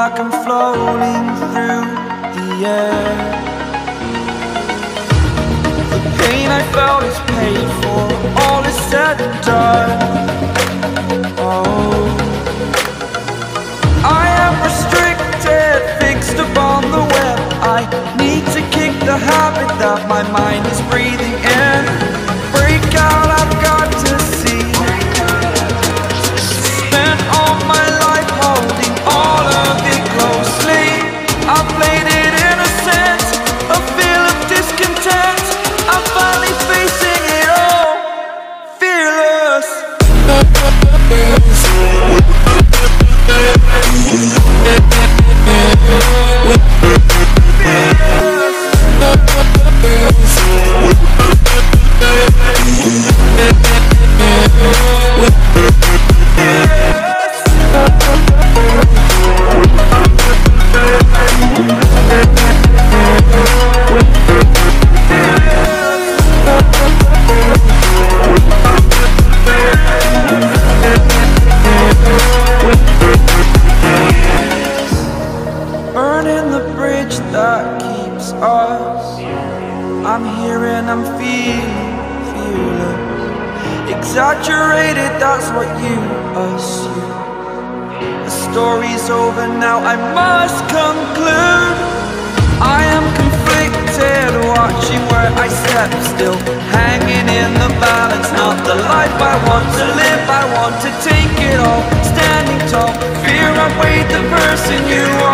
like I'm floating through the air. The pain I felt is paid for, all is said and done. Oh, I am restricted, fixed upon the web. I need to kick the habit that my mind is breathing in. Break out, I've got to see. Spent all my life holding all of it closely. I played it innocent, a feel of discontent. I'm finally facing it all, fearless. Burning the bridge that keeps us. I'm here and I'm feeling fearless. Exaggerated, that's what you assume. The story's over now, I must conclude. I am conflicted, watching where I step still, hanging in the balance. Not the life I want to live, I want to take it all. Standing tall, fear I weighed the person you are.